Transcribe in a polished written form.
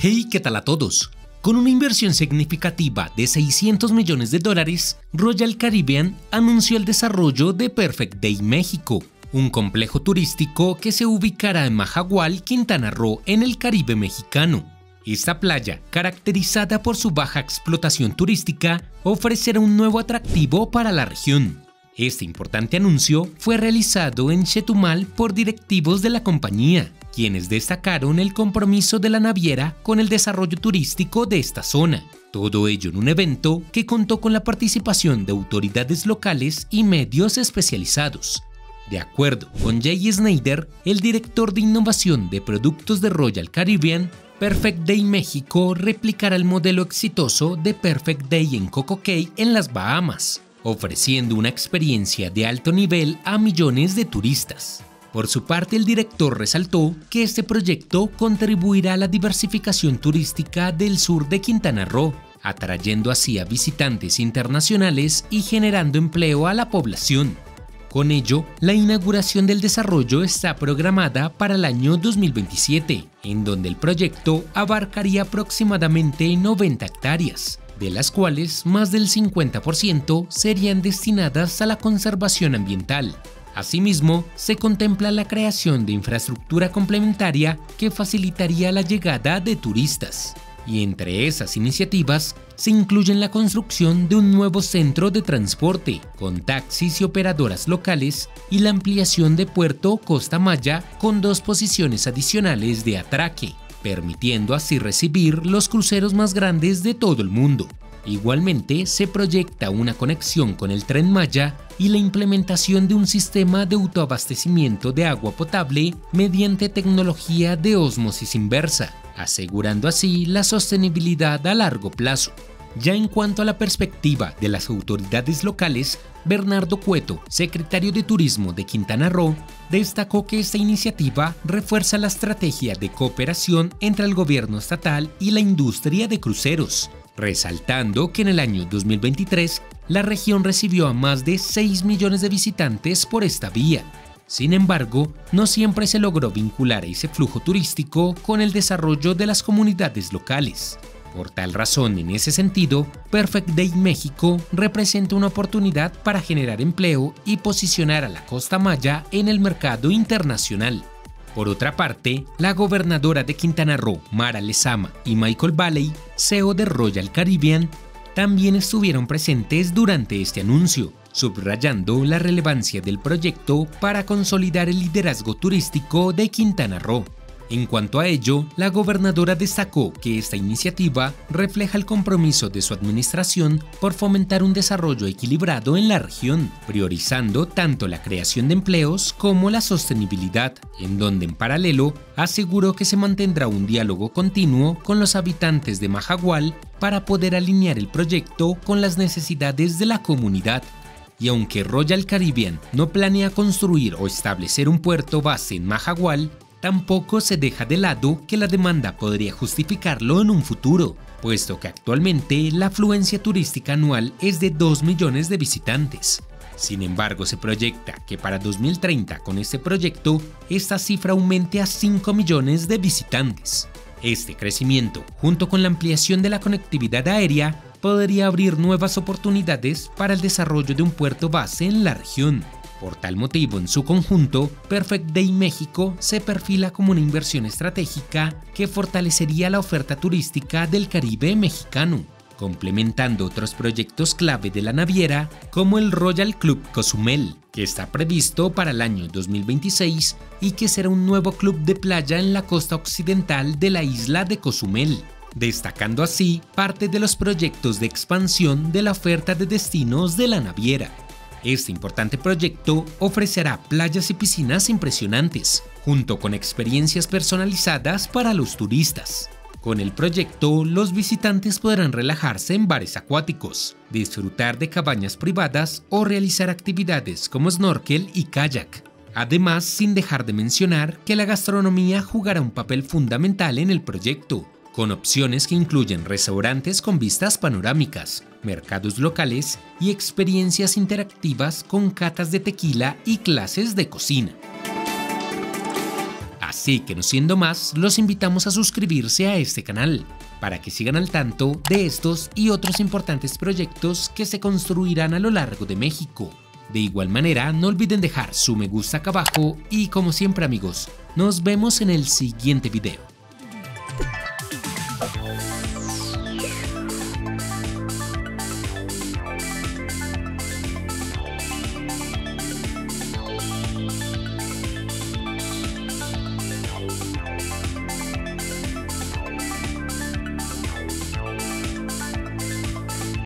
Hey, ¿qué tal a todos? Con una inversión significativa de $600 millones, Royal Caribbean anunció el desarrollo de Perfect Day México, un complejo turístico que se ubicará en Majagual, Quintana Roo, en el Caribe mexicano. Esta playa, caracterizada por su baja explotación turística, ofrecerá un nuevo atractivo para la región. Este importante anuncio fue realizado en Chetumal por directivos de la compañía, quienes destacaron el compromiso de la naviera con el desarrollo turístico de esta zona. Todo ello en un evento que contó con la participación de autoridades locales y medios especializados. De acuerdo con Jay Snyder, el director de innovación de productos de Royal Caribbean, Perfect Day México replicará el modelo exitoso de Perfect Day en Coco Cay en las Bahamas, ofreciendo una experiencia de alto nivel a millones de turistas. Por su parte, el director resaltó que este proyecto contribuirá a la diversificación turística del sur de Quintana Roo, atrayendo así a visitantes internacionales y generando empleo a la población. Con ello, la inauguración del desarrollo está programada para el año 2027, en donde el proyecto abarcaría aproximadamente 90 hectáreas, de las cuales más del 50% serían destinadas a la conservación ambiental. Asimismo, se contempla la creación de infraestructura complementaria que facilitaría la llegada de turistas. Y entre esas iniciativas se incluyen la construcción de un nuevo centro de transporte con taxis y operadoras locales y la ampliación de Puerto Costa Maya con 2 posiciones adicionales de atraque, permitiendo así recibir los cruceros más grandes de todo el mundo. Igualmente, se proyecta una conexión con el Tren Maya y la implementación de un sistema de autoabastecimiento de agua potable mediante tecnología de ósmosis inversa, asegurando así la sostenibilidad a largo plazo. Ya en cuanto a la perspectiva de las autoridades locales, Bernardo Cueto, secretario de Turismo de Quintana Roo, destacó que esta iniciativa refuerza la estrategia de cooperación entre el gobierno estatal y la industria de cruceros, resaltando que en el año 2023 la región recibió a más de 6 millones de visitantes por esta vía. Sin embargo, no siempre se logró vincular ese flujo turístico con el desarrollo de las comunidades locales. Por tal razón, en ese sentido, Perfect Day México representa una oportunidad para generar empleo y posicionar a la Costa Maya en el mercado internacional. Por otra parte, la gobernadora de Quintana Roo, Mara Lezama, y Michael Bailey, CEO de Royal Caribbean, también estuvieron presentes durante este anuncio, subrayando la relevancia del proyecto para consolidar el liderazgo turístico de Quintana Roo. En cuanto a ello, la gobernadora destacó que esta iniciativa refleja el compromiso de su administración por fomentar un desarrollo equilibrado en la región, priorizando tanto la creación de empleos como la sostenibilidad, en donde en paralelo aseguró que se mantendrá un diálogo continuo con los habitantes de Majagual para poder alinear el proyecto con las necesidades de la comunidad. Y aunque Royal Caribbean no planea construir o establecer un puerto base en Majagual, tampoco se deja de lado que la demanda podría justificarlo en un futuro, puesto que actualmente la afluencia turística anual es de 2 millones de visitantes. Sin embargo, se proyecta que para 2030 con este proyecto, esta cifra aumente a 5 millones de visitantes. Este crecimiento, junto con la ampliación de la conectividad aérea, podría abrir nuevas oportunidades para el desarrollo de un puerto base en la región. Por tal motivo, en su conjunto, Perfect Day México se perfila como una inversión estratégica que fortalecería la oferta turística del Caribe mexicano, complementando otros proyectos clave de la naviera como el Royal Club Cozumel, que está previsto para el año 2026 y que será un nuevo club de playa en la costa occidental de la isla de Cozumel, destacando así parte de los proyectos de expansión de la oferta de destinos de la naviera. Este importante proyecto ofrecerá playas y piscinas impresionantes, junto con experiencias personalizadas para los turistas. Con el proyecto, los visitantes podrán relajarse en bares acuáticos, disfrutar de cabañas privadas o realizar actividades como snorkel y kayak. Además, sin dejar de mencionar que la gastronomía jugará un papel fundamental en el proyecto, con opciones que incluyen restaurantes con vistas panorámicas, mercados locales y experiencias interactivas con catas de tequila y clases de cocina. Así que no siendo más, los invitamos a suscribirse a este canal, para que sigan al tanto de estos y otros importantes proyectos que se construirán a lo largo de México. De igual manera, no olviden dejar su me gusta acá abajo y como siempre amigos, nos vemos en el siguiente video.